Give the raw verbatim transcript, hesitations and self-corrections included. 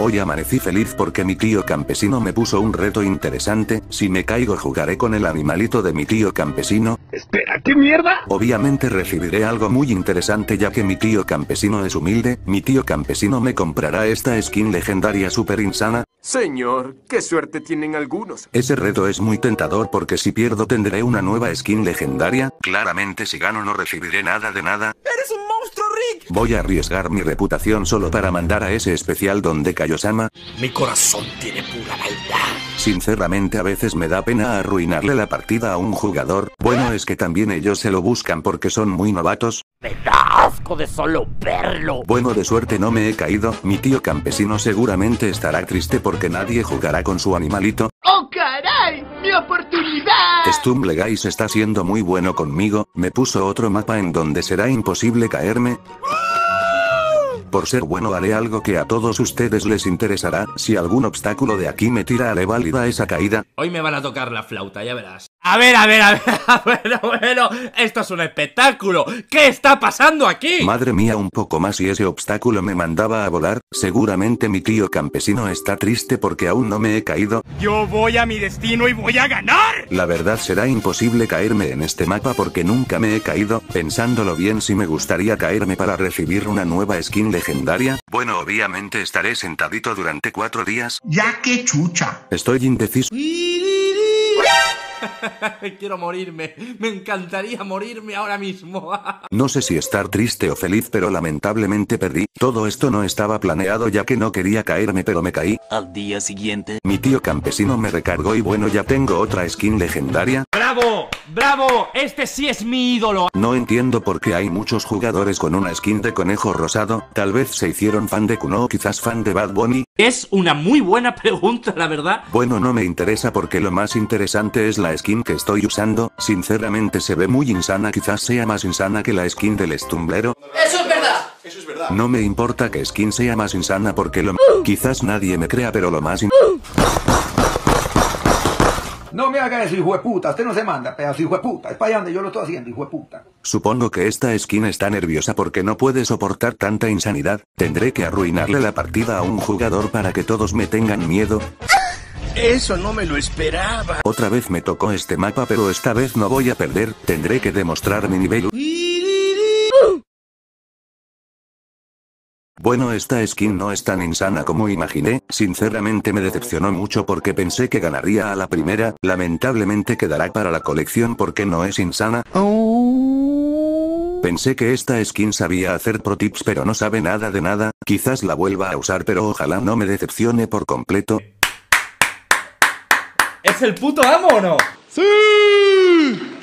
Hoy amanecí feliz porque mi tío campesino me puso un reto interesante. Si me caigo jugaré con el animalito de mi tío campesino. Espera, ¿qué mierda? Obviamente recibiré algo muy interesante ya que mi tío campesino es humilde. Mi tío campesino me comprará esta skin legendaria super insana. Señor, qué suerte tienen algunos. Ese reto es muy tentador porque si pierdo tendré una nueva skin legendaria. Claramente si gano no recibiré nada de nada. ¡Eres un monstruo, Rick! Voy a arriesgar mi reputación solo para mandar a ese especial donde Kaiosama. Mi corazón tiene pura maldad. Sinceramente a veces me da pena arruinarle la partida a un jugador. Bueno, es que también ellos se lo buscan porque son muy novatos. Me da asco de solo verlo. Bueno, de suerte no me he caído. Mi tío campesino seguramente estará triste porque nadie jugará con su animalito. ¡Oh, caray! ¡Mi oportunidad! Stumbleguys está siendo muy bueno conmigo. Me puso otro mapa en donde será imposible caerme. Por ser bueno haré algo que a todos ustedes les interesará. Si algún obstáculo de aquí me tira, haré válida esa caída. Hoy me van a tocar la flauta, ya verás. A ver, a ver, a ver, bueno, bueno, esto es un espectáculo. ¿Qué está pasando aquí? Madre mía, un poco más y ese obstáculo me mandaba a volar. Seguramente mi tío campesino está triste porque aún no me he caído. Yo voy a mi destino y voy a ganar. La verdad será imposible caerme en este mapa porque nunca me he caído. Pensándolo bien, si me gustaría caerme para recibir una nueva skin legendaria. Bueno, obviamente estaré sentadito durante cuatro días. Ya que chucha. Estoy indeciso. Quiero morirme, me encantaría morirme ahora mismo. No sé si estar triste o feliz, pero lamentablemente perdí. Todo esto no estaba planeado ya que no quería caerme, pero me caí. Al día siguiente, Mi tío campesino me recargó y bueno, ya tengo otra skin legendaria. ¡Bravo! ¡Bravo! Este sí es mi ídolo. No entiendo por qué hay muchos jugadores con una skin de conejo rosado. Tal vez se hicieron fan de Kuno o quizás fan de Bad Bunny. Es una muy buena pregunta, la verdad. Bueno, no me interesa porque lo más interesante es la skin que estoy usando. Sinceramente se ve muy insana, quizás sea más insana que la skin del estumblero. ¡Eso es verdad! Eso es verdad. No me importa que skin sea más insana porque lo... Quizás nadie me crea, pero lo más in... No me haga eso, hijo de puta. Usted no se manda, pedazo, hijo de puta. Es para allá donde yo lo estoy haciendo, hijo de puta. Supongo que esta skin está nerviosa porque no puede soportar tanta insanidad. Tendré que arruinarle la partida a un jugador para que todos me tengan miedo. eso no me lo esperaba. Otra vez me tocó este mapa, pero esta vez no voy a perder. Tendré que demostrar mi nivel. Bueno, esta skin no es tan insana como imaginé. Sinceramente me decepcionó mucho porque pensé que ganaría a la primera. Lamentablemente quedará para la colección porque no es insana. Pensé que esta skin sabía hacer pro tips, pero no sabe nada de nada. Quizás la vuelva a usar, pero ojalá no me decepcione por completo. ¿Es el puto amo o no? ¡Sí!